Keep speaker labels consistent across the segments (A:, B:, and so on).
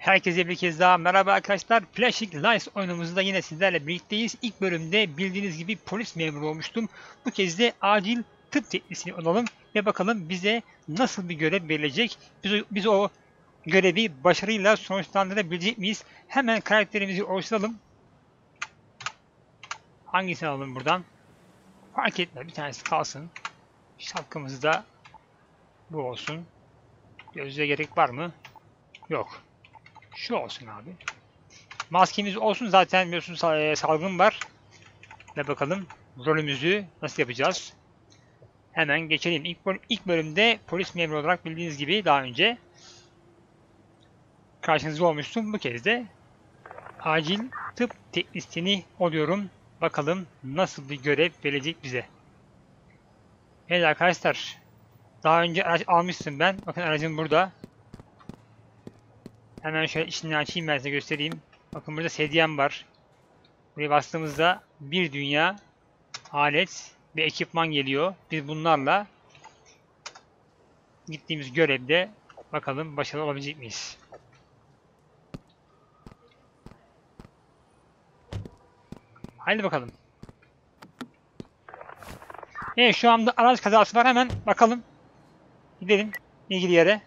A: Herkese bir kez daha merhaba arkadaşlar. Flashing Lights oyunumuzda yine sizlerle birlikteyiz. İlk bölümde bildiğiniz gibi polis memuru olmuştum. Bu kez de acil tıp teknisyeni olalım ve bakalım bize nasıl bir görev verilecek. Biz o görevi başarıyla sonuçlandırabilecek miyiz? Hemen karakterimizi oluşturalım. Hangisini alalım buradan? Fark etmez, bir tanesi kalsın. Şapkamız da bu olsun. Gözlüğe gerek var mı? Yok. Şu olsun abi. Maskemiz olsun, zaten biliyorsunuz salgın var. Ve bakalım rolümüzü nasıl yapacağız. Hemen geçelim. İlk bölümde polis memuru olarak bildiğiniz gibi daha önce karşınızda olmuştum. Bu kez de acil tıp teknisyeni oluyorum. Bakalım nasıl bir görev verecek bize. Evet arkadaşlar. Daha önce araç almıştım ben. Bakın aracım burada. Hemen şöyle içini açayım, ben size göstereyim. Bakın burada sedyem var. Buraya bastığımızda bir dünya alet ve ekipman geliyor. Biz bunlarla gittiğimiz görevde bakalım başarılı olabilecek miyiz? Haydi bakalım. Evet, şu anda araç kazası var, hemen bakalım. Gidelim ilgili yere.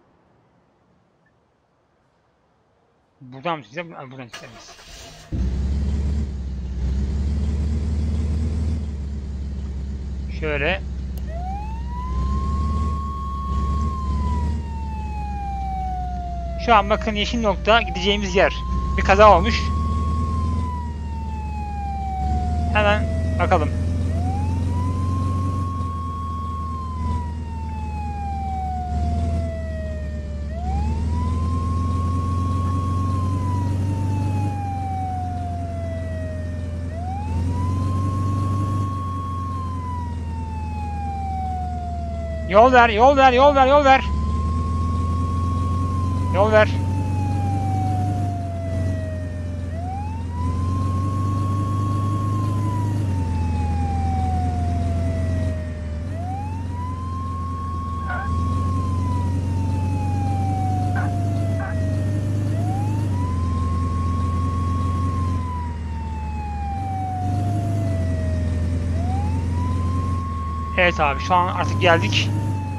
A: Buradan mı çıkacağız? Buradan çıkacağız. Şöyle. Şu an bakın yeşil nokta gideceğimiz yer. Bir kaza olmuş. Hemen bakalım. Yol ver, yol ver, yol ver, yol ver. Yol ver. Evet abi, şu an artık geldik.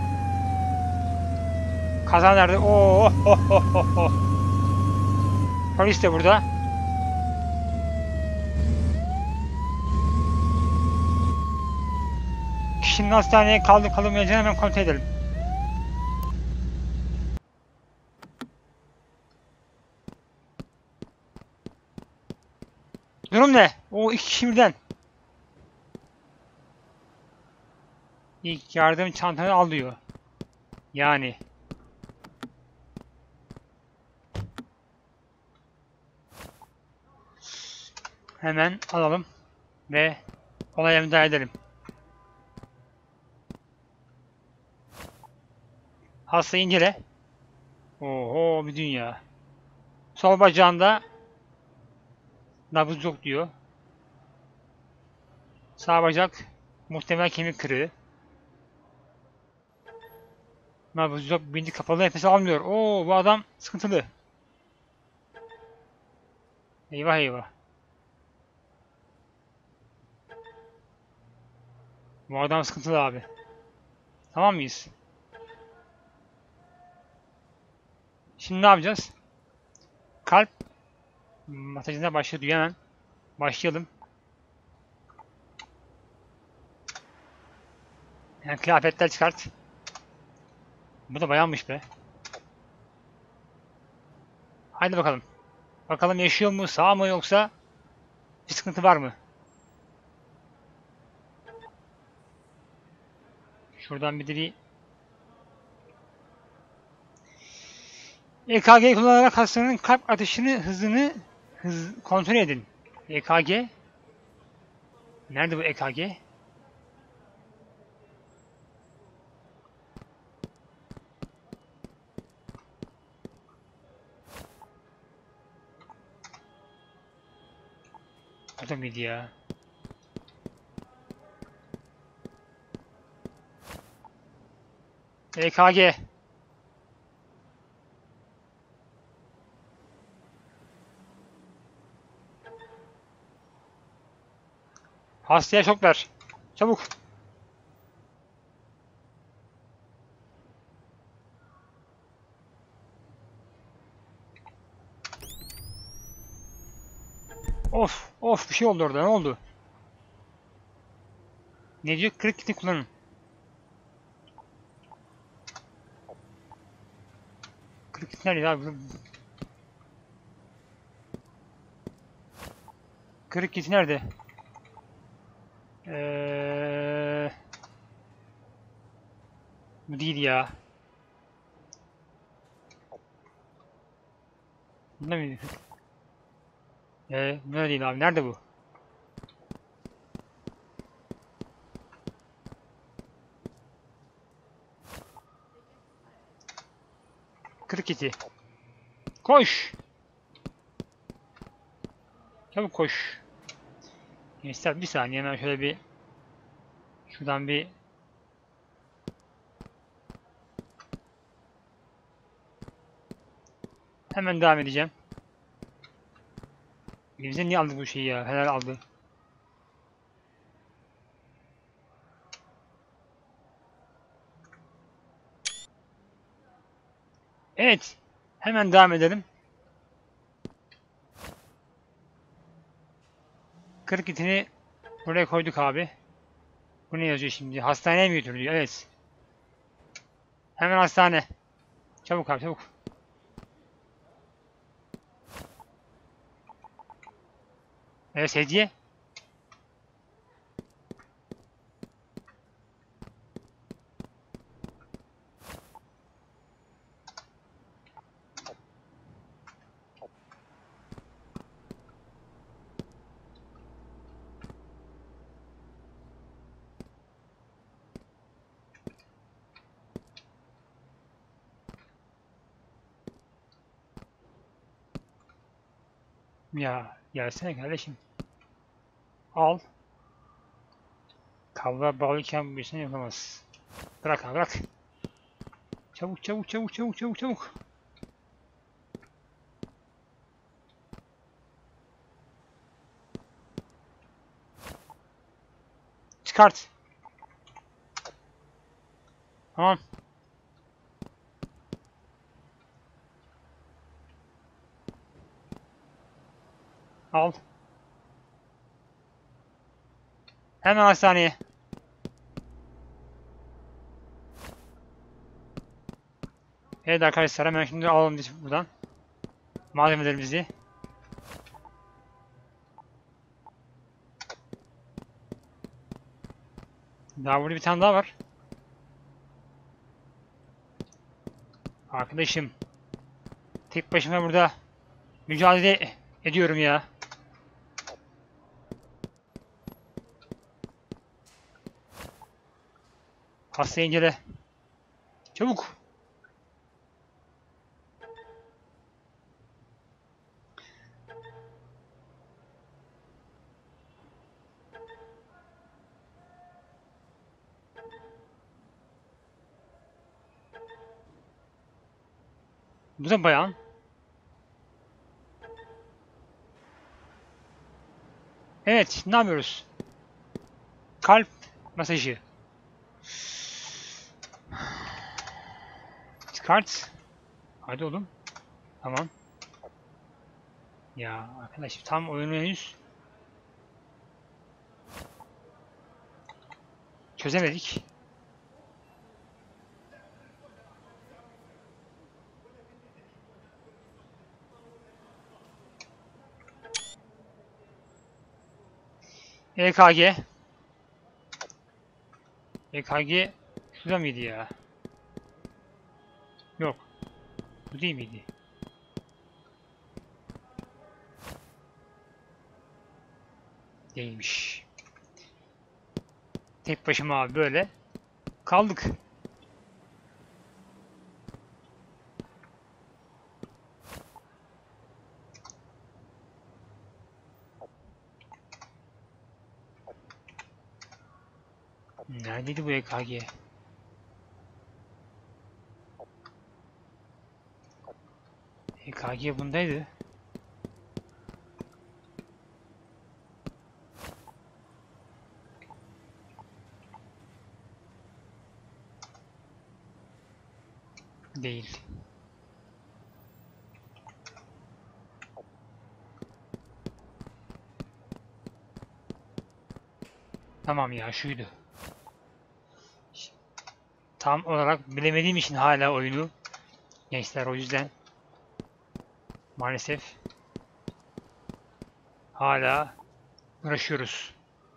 A: Kaza nerede? Oh, oh, oh, oh, oh. Polis de burada. Kişinin hastaneye kalmayacağını hemen kontrol edelim. Durum ne? O iki kişi birden. İlk yardım çantanı al diyor. Yani. Hemen alalım ve olaya müdahale edelim. Hastayı incele. Oho, bir dünya. Sol bacağında nabız yok diyor. Sağ bacak muhtemel kemik kırığı. Nabız yok, bilinci kapalı, nefes almıyor. Oo, bu adam sıkıntılı. Eyvah eyvah. Bu adam sıkıntılı abi. Tamam mıyız? Şimdi ne yapacağız? Kalp masajına başladı diyor, hemen. Başlayalım. Yani kıyafetler çıkart. Bu da bayanmış be. Haydi bakalım. Bakalım yaşıyor mu, sağ mı, yoksa bir sıkıntı var mı? Şuradan bir de bir EKG kullanarak hastanın kalp atışını hızını kontrol edin. EKG? Nerede bu EKG? Burada mıydı ya? EKG. Hastaya şok ver. Çabuk. Of of, bir şey oldu orada, ne oldu? Ne diyor? Kırık kiti kullanın. Kırık kit nerede abi? Kırık kit nerede? Bu değil ya. Bunda mıydı? Ne değil abi, nerede bu? Kırık kiti. Koş! Çabuk koş. Gençler bir saniye, hemen şöyle bir şuradan bir hemen devam edeceğim. Elimize niye aldık bu şeyi ya? Helal aldı. Evet. Hemen devam edelim. Kırık itini buraya koyduk abi. Bu ne yazıyor şimdi? Hastaneye mi götürülüyor? Evet. Hemen hastane. Çabuk abi, çabuk. Evet, hediye. Ya gelsene kardeşim. Al. Kabloya bağlıyken bir şey yapamaz. Bırak abi, bırak. Çabuk çabuk çabuk çabuk çabuk çabuk. Çıkart. Tamam. Al. Hemen hastaneye. Evet arkadaşlar, hemen şimdi alalım biz buradan malzemelerimizi. Daha burada bir tane daha var. Arkadaşım. Tek başıma burada mücadele ediyorum ya. Hastayı incele. Çabuk. Bu da bayan. Evet, ne yapıyoruz? Kalp masajı. Çıkart. Hadi oğlum. Tamam. Ya arkadaş, tam oyunu henüz çözemedik. EKG. EKG şurada mıydı ya? Yok. Bu değil miydi? Değilmiş. Tek başıma abi böyle kaldık. Neredeydi bu EKG? EKG bundaydı. Değil. Tamam ya, şuydu. Tam olarak bilemediğim için hala oyunu. Gençler, o yüzden maalesef hala uğraşıyoruz.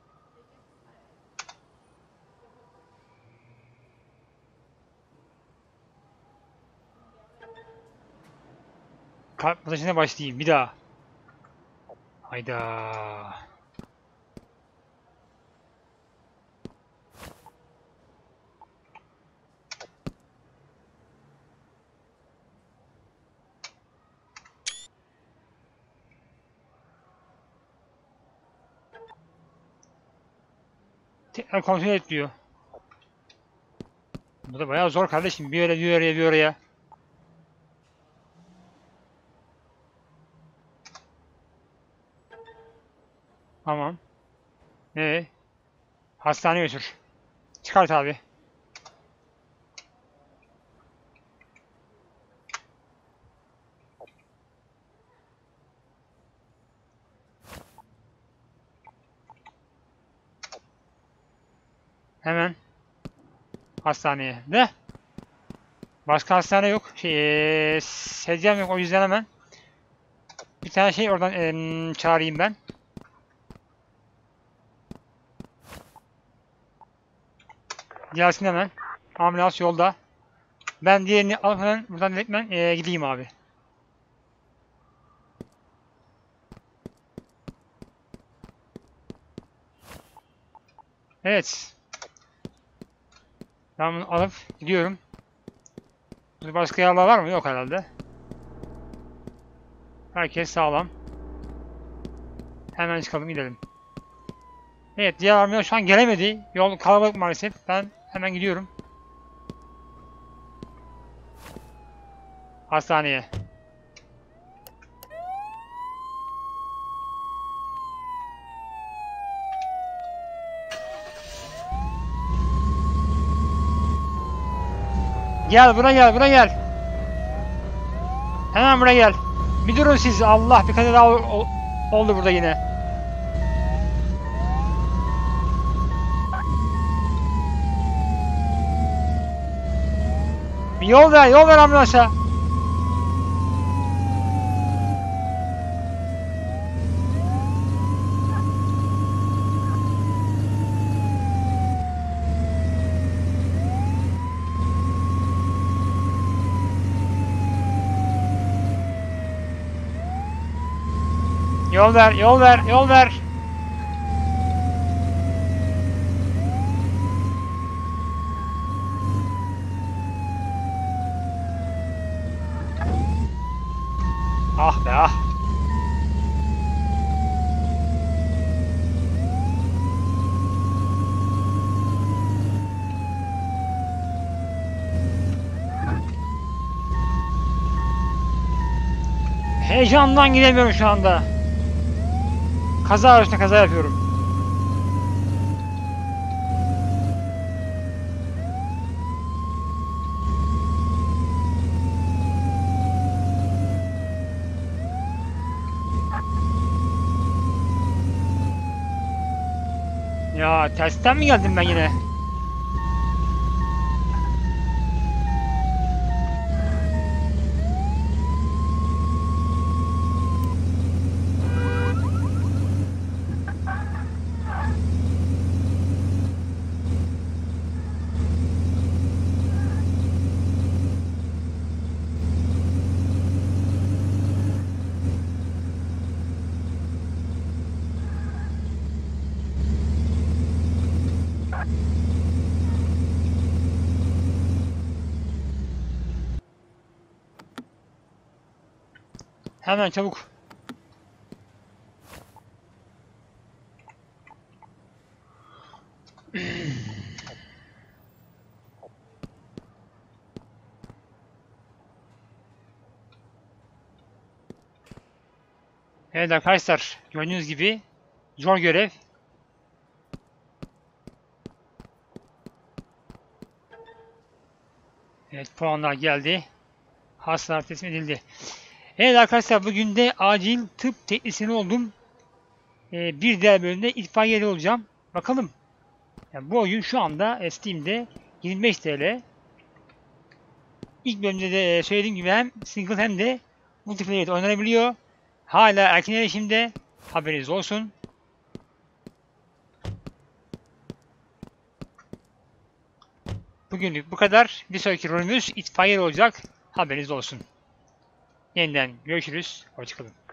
A: Kalp masajına başlayayım bir daha. Hayda. Tekrar kontrol et diyor. Bu da bayağı zor kardeşim. Bir öyle bir oraya bir oraya. Tamam. Hastaneye götür. Çıkart abi. Hemen hastaneye. Ne? Başka hastane yok. Sedyem yok, o yüzden hemen bir tane şey oradan çağırayım ben. Gelsin hemen. Ambulans yolda. Ben diğerini alıp hemen buradan direktmen gideyim abi. Evet. Ben bunu alıp gidiyorum. Burada başka yaralar var mı? Yok herhalde. Herkes sağlam. Hemen çıkalım gidelim. Evet, diğer ambulans şu an gelemedi. Yol kalabalık maalesef. Ben hemen gidiyorum. Hastaneye. Gel buraya gel, buraya gel. Hemen buraya gel. Bir durun siz. Allah, bir kaza daha oldu burada yine. Bir yol ver ambulansa. Yol ver, yol ver, yol ver. Ah be ah. Heyecandan gidemiyorum şu anda. Kaza üstüne kaza yapıyorum. Ya tersten mi geldim ben yine? Hemen çabuk. Evet arkadaşlar, gördüğünüz gibi zor görev. Evet, puanlar geldi. Hastalar teslim edildi. Evet arkadaşlar, bugün de acil tıp teknisyeni oldum. Bir diğer bölümde itfaiyeli olacağım. Bakalım. Yani bu oyun şu anda Steam'de 25 TL. İlk bölümde de söylediğim gibi hem single hem de multiplayer oynanabiliyor. Hala erken erişimde. Haberiniz olsun. Bugünlük bu kadar. Bir sonraki rolümüz itfaiye olacak. Haberiniz olsun. Yeniden görüşürüz. Hoşçakalın.